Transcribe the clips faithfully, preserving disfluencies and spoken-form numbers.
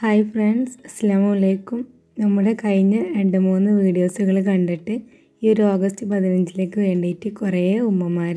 Hi friends, അസ്സലാമു അലൈക്കും. നമ്മുടെ കഴിഞ്ഞ രണ്ട് മൂന്ന് വീഡിയോസുകൾ കണ്ടിട്ട് ഈ ഒരു ഓഗസ്റ്റ് പതിനഞ്ചിലേക്ക് വേണ്ടിയിട്ട് കുറേ ഉമ്മമാർ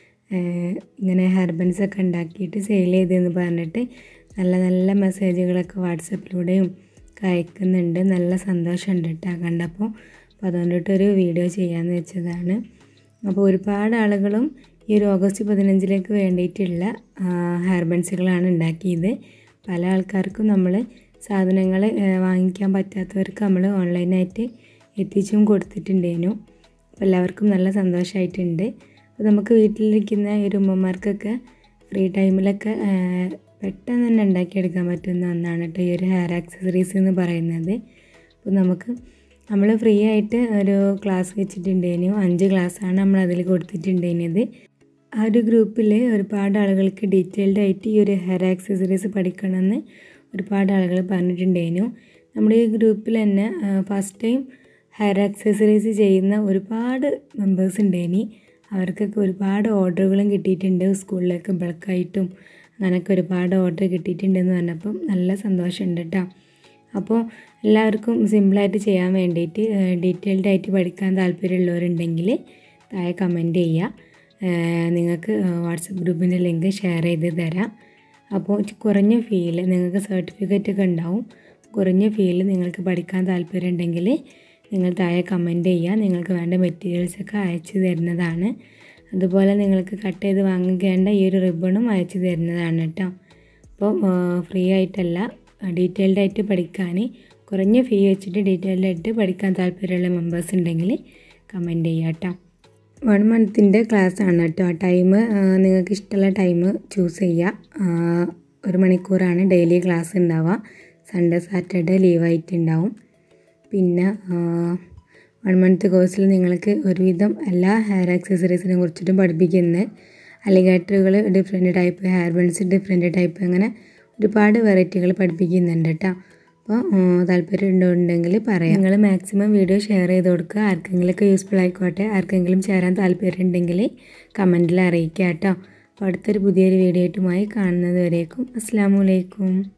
ഇങ്ങനെ ഹെർബൻസൊക്കെ ഉണ്ടാക്കിയിട്ട് സെയിൽ ചെയ്തെന്ന് പറഞ്ഞിട്ട് നല്ല നല്ല മെസ്സേജുകളൊക്കെ വാട്സപ്പിലൂടെയും അയക്കുന്നുണ്ട്. നല്ല സന്തോഷമുണ്ട് കേട്ടോ കണ്ടപ്പോൾ. അപ്പോൾ അതുകൊണ്ടിട്ടൊരു വീഡിയോ ചെയ്യാമെന്ന് വെച്ചതാണ്. അപ്പോൾ ഒരുപാട് ആളുകളും ഈ ഒരു ഓഗസ്റ്റ് പതിനഞ്ചിലേക്ക് വേണ്ടിയിട്ടുള്ള ഹെർബൻസുകളാണ് ഉണ്ടാക്കിയത്. പല ആൾക്കാർക്കും നമ്മൾ സാധനങ്ങൾ വാങ്ങിക്കാൻ പറ്റാത്തവർക്ക് നമ്മൾ ഓൺലൈനായിട്ട് എത്തിച്ചും കൊടുത്തിട്ടുണ്ടേനു. അപ്പോൾ എല്ലാവർക്കും നല്ല സന്തോഷമായിട്ടുണ്ട്. അപ്പോൾ നമുക്ക് വീട്ടിലിരിക്കുന്ന ഒരു ഉമ്മമാർക്കൊക്കെ ഫ്രീ ടൈമിലൊക്കെ പെട്ടെന്ന് തന്നെ ഉണ്ടാക്കിയെടുക്കാൻ പറ്റുന്ന ഒന്നാണ് കേട്ടോ ഈ ഒരു ഹെയർ ആക്സസറീസ് എന്ന് പറയുന്നത്. അപ്പോൾ നമുക്ക് നമ്മൾ ഫ്രീ ആയിട്ട് ഒരു ക്ലാസ് വെച്ചിട്ടുണ്ടേനു. അഞ്ച് ക്ലാസ്സാണ് നമ്മൾ അതിൽ കൊടുത്തിട്ടുണ്ടേനത്. ആ ഒരു ഗ്രൂപ്പിൽ ഒരുപാട് ആളുകൾക്ക് ഡീറ്റെയിൽഡ് ആയിട്ട് ഈ ഒരു ഹെയർ ആക്സസറീസ് പഠിക്കണമെന്ന് ഒരുപാട് ആളുകൾ പറഞ്ഞിട്ടുണ്ടേനു. നമ്മുടെ ഈ ഗ്രൂപ്പിൽ തന്നെ ഫസ്റ്റ് ടൈം ഹെയർ ആക്സസറീസ് ചെയ്യുന്ന ഒരുപാട് മെമ്പേഴ്സ് ഉണ്ടേനി. അവർക്കൊക്കെ ഒരുപാട് ഓർഡറുകളും കിട്ടിയിട്ടുണ്ട്. സ്കൂളിലേക്ക് ബൾക്കായിട്ടും അങ്ങനെയൊക്കെ ഒരുപാട് ഓർഡർ കിട്ടിയിട്ടുണ്ടെന്ന് പറഞ്ഞപ്പം നല്ല സന്തോഷമുണ്ട് കേട്ടോ. അപ്പോൾ എല്ലാവർക്കും സിമ്പിളായിട്ട് ചെയ്യാൻ വേണ്ടിയിട്ട് ഡീറ്റെയിൽഡ് ആയിട്ട് പഠിക്കാൻ താല്പര്യമുള്ളവരുണ്ടെങ്കിൽ താഴെ കമൻറ്റ് ചെയ്യുക. നിങ്ങൾക്ക് വാട്സപ്പ് ഗ്രൂപ്പിൻ്റെ ലിങ്ക് ഷെയർ ചെയ്ത് തരാം. അപ്പോൾ കുറഞ്ഞ ഫീയിൽ നിങ്ങൾക്ക് സർട്ടിഫിക്കറ്റ് ഒക്കെ ഉണ്ടാവും. കുറഞ്ഞ ഫീയിൽ നിങ്ങൾക്ക് പഠിക്കാൻ താല്പര്യം ഉണ്ടെങ്കിൽ നിങ്ങൾ താഴെ കമൻറ്റ് ചെയ്യുക. നിങ്ങൾക്ക് വേണ്ട മെറ്റീരിയൽസൊക്കെ അയച്ചു തരുന്നതാണ്. അതുപോലെ നിങ്ങൾക്ക് കട്ട് ചെയ്ത് വാങ്ങിക്കേണ്ട ഈ ഒരു റിബണും അയച്ചു തരുന്നതാണ് കേട്ടോ. അപ്പോൾ ഫ്രീ ആയിട്ടല്ല, ഡീറ്റെയിൽഡ് ആയിട്ട് പഠിക്കാൻ കുറഞ്ഞ ഫീ വെച്ചിട്ട് ഡീറ്റെയിൽഡ് ആയിട്ട് പഠിക്കാൻ താല്പര്യമുള്ള മെമ്പേഴ്സ് ഉണ്ടെങ്കിൽ കമൻറ്റ് ചെയ്യുക കേട്ടോ. വൺ മന്തിൻ്റെ ക്ലാസ് ആണ് കേട്ടോ. ടൈം നിങ്ങൾക്ക് ഇഷ്ടമുള്ള ടൈം ചൂസ് ചെയ്യുക. ഒരു മണിക്കൂറാണ് ഡെയിലി ക്ലാസ് ഉണ്ടാവുക. സൺഡേ സാറ്റർഡേ ലീവായിട്ടുണ്ടാവും. പിന്നെ വൺ മന്ത് കോഴ്സിൽ നിങ്ങൾക്ക് ഒരുവിധം എല്ലാ ഹെയർ ആക്സസറീസിനെ കുറിച്ചിട്ടും പഠിപ്പിക്കുന്നത്. അലിഗേറ്ററുകൾ different type, hair buns different type, അങ്ങനെ ഒരുപാട് വെറൈറ്റികൾ പഠിപ്പിക്കുന്നുണ്ട് കേട്ടോ. അപ്പോൾ താല്പര്യം ഉണ്ടെങ്കിൽ പറയാം. നിങ്ങൾ മാക്സിമം വീഡിയോ ഷെയർ ചെയ്ത് കൊടുക്കുക. ആർക്കെങ്കിലുമൊക്കെ യൂസ്ഫുൾ ആയിക്കോട്ടെ. ആർക്കെങ്കിലും ചേരാൻ താല്പര്യം ഉണ്ടെങ്കിൽ കമൻറ്റിൽ അറിയിക്കുക കേട്ടോ. അപ്പോൾ അടുത്തൊരു പുതിയൊരു വീഡിയോ ആയിട്ടുമായി കാണുന്നത് വരേക്കും അസ്സലാമു അലൈക്കും.